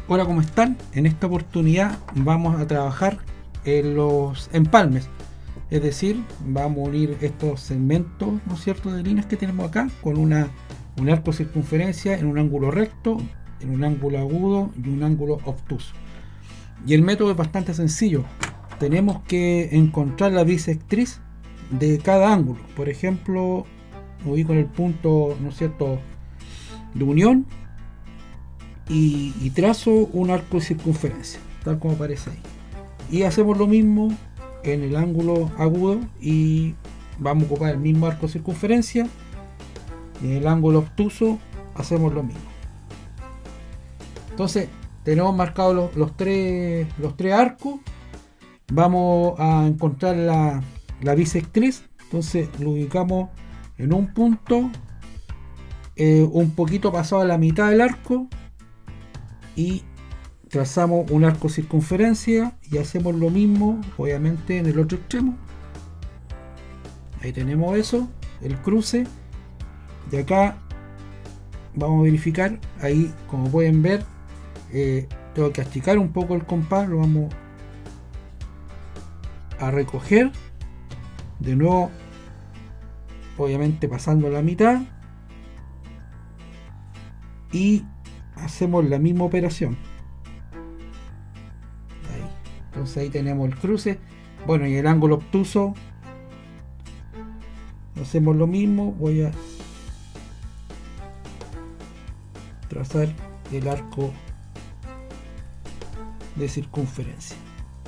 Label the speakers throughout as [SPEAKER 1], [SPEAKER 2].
[SPEAKER 1] Hola, ¿cómo están? En esta oportunidad vamos a trabajar en los empalmes, es decir, vamos a unir estos segmentos, ¿no es cierto?, de líneas que tenemos acá con un arco de circunferencia en un ángulo recto, en un ángulo agudo y un ángulo obtuso. Y el método es bastante sencillo. Tenemos que encontrar la bisectriz de cada ángulo. Por ejemplo, me ubico en el punto, ¿no es cierto?, de unión y trazo un arco de circunferencia, tal como aparece ahí. Y hacemos lo mismo en el ángulo agudo y vamos a ocupar el mismo arco de circunferencia. Y en el ángulo obtuso hacemos lo mismo. Entonces tenemos marcados los tres arcos. Vamos a encontrar la bisectriz. Entonces lo ubicamos en un punto, un poquito pasado a la mitad del arco, y trazamos un arco circunferencia y hacemos lo mismo obviamente en el otro extremo. Ahí tenemos eso, el cruce. Y acá vamos a verificar, ahí como pueden ver, tengo que achicar un poco el compás, lo vamos a recoger de nuevo, obviamente pasando la mitad, y hacemos la misma operación ahí. Entonces ahí tenemos el cruce. Bueno, y el ángulo obtuso hacemos lo mismo. Voy a trazar el arco de circunferencia.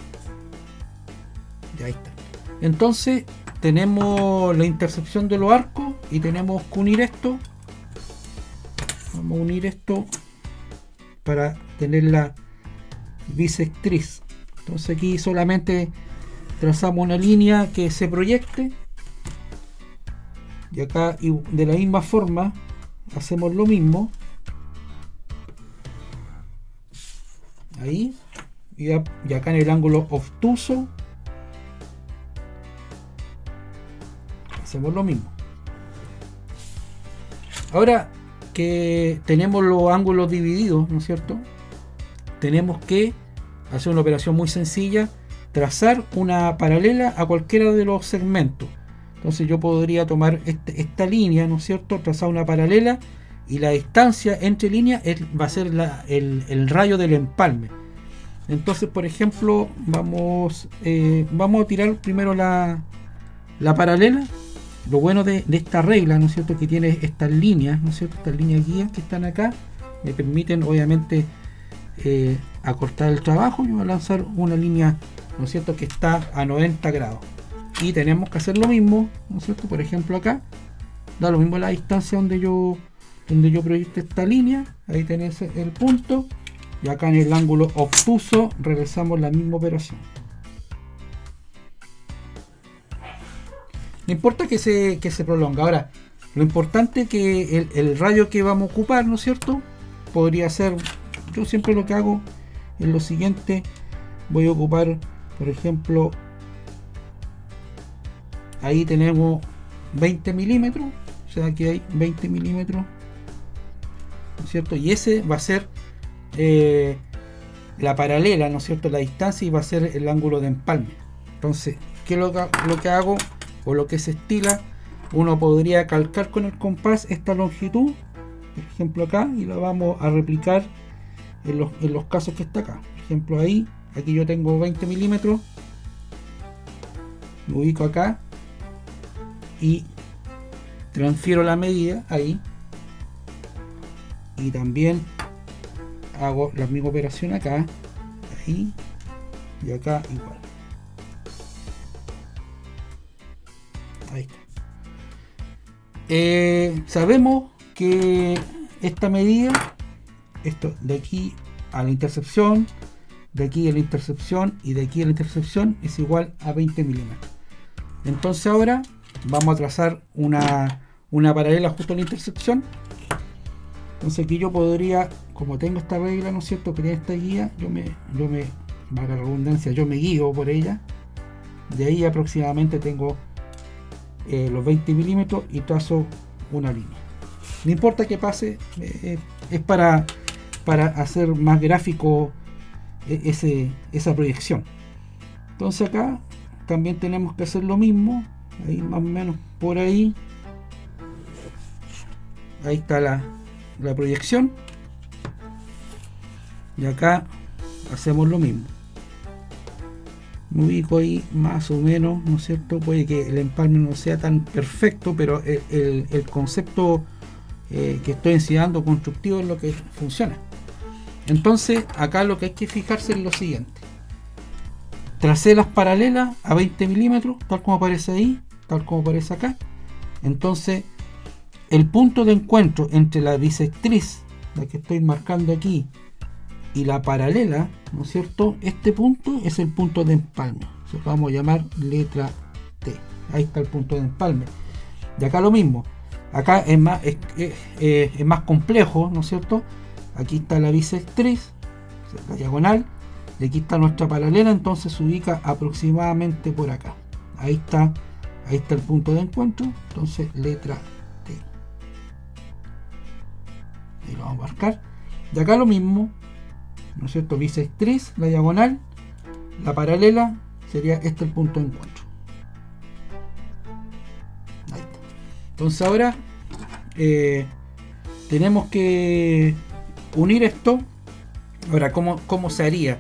[SPEAKER 1] Y ahí está. Entonces tenemos la intersección de los arcos y tenemos que unir esto. Vamos a unir esto para tener la bisectriz. Entonces aquí solamente trazamos una línea que se proyecte, y acá de la misma forma hacemos lo mismo ahí, y acá en el ángulo obtuso hacemos lo mismo. Ahora que tenemos los ángulos divididos, ¿no es cierto?, tenemos que hacer una operación muy sencilla: trazar una paralela a cualquiera de los segmentos. Entonces yo podría tomar esta línea, ¿no es cierto?, trazar una paralela, y la distancia entre líneas va a ser el rayo del empalme. Entonces, por ejemplo, vamos a tirar primero la paralela. Lo bueno de esta regla, ¿no es cierto?, que tiene estas líneas, ¿no es cierto?, estas líneas guías que están acá, me permiten obviamente acortar el trabajo. Yo voy a lanzar una línea, ¿no es cierto?, que está a 90 grados. Y tenemos que hacer lo mismo, ¿no es cierto?, por ejemplo acá, da lo mismo la distancia donde yo proyecte esta línea. Ahí tenés el punto. Y acá en el ángulo obtuso realizamos la misma operación. No importa que se prolonga. Ahora, lo importante es que el rayo que vamos a ocupar, ¿no es cierto?, podría ser, yo siempre lo que hago es lo siguiente: voy a ocupar, por ejemplo, ahí tenemos 20 milímetros, o sea, aquí hay 20 milímetros, ¿no es cierto?, y ese va a ser la paralela, ¿no es cierto?, la distancia, y va a ser el ángulo de empalme. Entonces, ¿qué es lo que hago? O lo que se estila, uno podría calcar con el compás esta longitud, por ejemplo acá, y la vamos a replicar en los casos que está acá. Por ejemplo ahí, aquí yo tengo 20 milímetros, me ubico acá y transfiero la medida ahí, y también hago la misma operación acá, ahí y acá igual. Ahí está. Sabemos que esta medida, esto de aquí a la intercepción, de aquí a la intercepción y de aquí a la intercepción, es igual a 20 milímetros. Entonces ahora vamos a trazar una paralela justo a la intersección. Entonces aquí yo podría, como tengo esta regla, ¿no es cierto?, que tiene esta guía, yo me valga la redundancia, yo me guío por ella. De ahí aproximadamente tengo los 20 milímetros y trazo una línea. No importa que pase, es para para hacer más gráfico esa proyección. Entonces acá también tenemos que hacer lo mismo, ahí más o menos por ahí. Ahí está la proyección, y acá hacemos lo mismo. Me ubico ahí más o menos, ¿no es cierto? Puede que el empalme no sea tan perfecto, pero el concepto que estoy enseñando constructivo es lo que funciona. Entonces acá lo que hay que fijarse es lo siguiente: tracé las paralelas a 20 milímetros, tal como aparece ahí, tal como aparece acá. Entonces el punto de encuentro entre la bisectriz, la que estoy marcando aquí, y la paralela, ¿no es cierto? Este punto es el punto de empalme, lo vamos a llamar letra T. Ahí está el punto de empalme. Y acá lo mismo, acá es más complejo, ¿no es cierto? Aquí está la bisectriz, la diagonal, y aquí está nuestra paralela, entonces se ubica aproximadamente por acá. Ahí está el punto de encuentro, entonces letra T. Ahí lo vamos a marcar. Y acá lo mismo, ¿no es cierto? Bisectriz, la diagonal, la paralela, sería este el punto de encuentro. Ahí está. Entonces ahora tenemos que unir esto. Ahora, ¿cómo se haría?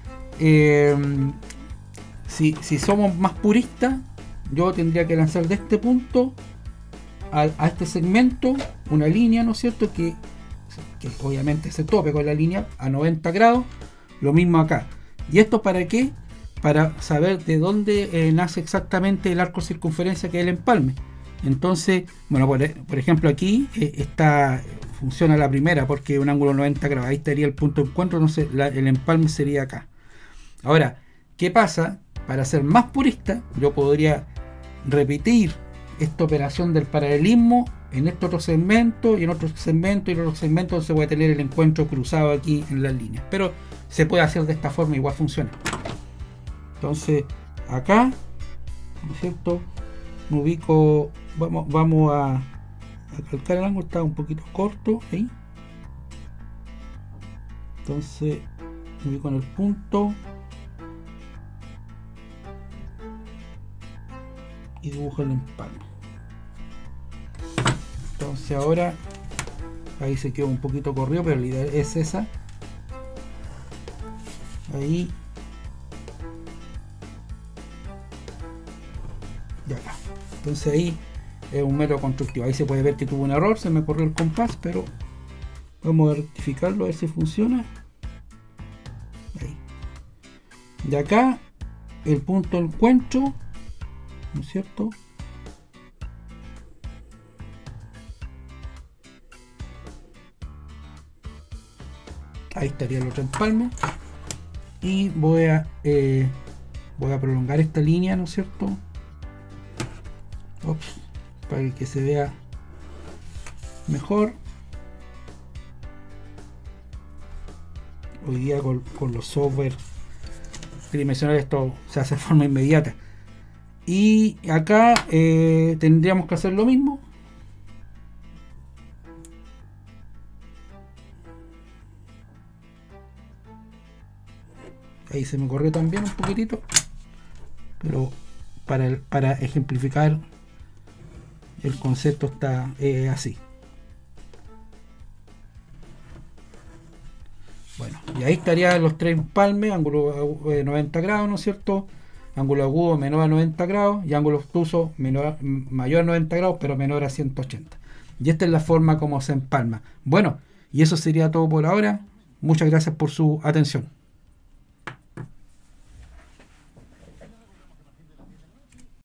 [SPEAKER 1] Si somos más puristas, yo tendría que lanzar de este punto a este segmento una línea, ¿no es cierto? Que obviamente se tope con la línea a 90 grados. Lo mismo acá. ¿Y esto para qué? Para saber de dónde nace exactamente el arco circunferencia, que es el empalme. Entonces, bueno, por ejemplo aquí funciona la primera porque es un ángulo 90 grados. Ahí estaría el punto de encuentro, entonces el empalme sería acá. Ahora, ¿qué pasa? Para ser más purista, yo podría repetir esta operación del paralelismo en este otro segmento, y en otro segmento, y en otro segmento, donde se puede tener el encuentro cruzado aquí en las líneas. Pero se puede hacer de esta forma, igual funciona. Entonces, acá, ¿no es cierto? Me ubico, vamos a calcar el ángulo, está un poquito corto ahí. Entonces, me ubico en el punto y dibujo el empalme. Entonces ahora ahí se quedó un poquito corrido, pero la idea es esa. Ahí y acá. Entonces ahí es un método constructivo. Ahí se puede ver que tuvo un error, se me corrió el compás, pero vamos a rectificarlo a ver si funciona. Ahí. Y acá el punto de encuentro, ¿no es cierto? Ahí estaría el otro empalme. Y voy a prolongar esta línea, ¿no es cierto? Ups, para que se vea mejor. Hoy día con los software tridimensionales esto se hace de forma inmediata. Y acá tendríamos que hacer lo mismo. Ahí se me corrió también un poquitito, pero para ejemplificar el concepto está así. Bueno, y ahí estarían los tres empalmes: ángulo 90 grados, ¿no es cierto? Ángulo agudo menor a 90 grados y ángulo obtuso mayor a 90 grados pero menor a 180. Y esta es la forma como se empalma. Bueno, y eso sería todo por ahora. Muchas gracias por su atención.